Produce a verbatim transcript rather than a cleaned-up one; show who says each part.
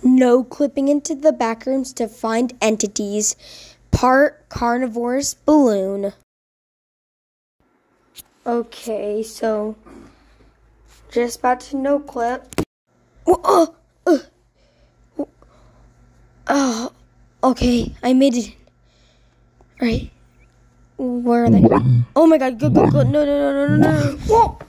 Speaker 1: No clipping into the backrooms to find entities. Part Carnivores balloon. Okay, so just about to no clip. Oh, uh, uh, oh, okay, I made it. Right. Where are they? Oh my god, go, go, go. No, no, no, no, no, no. Whoa.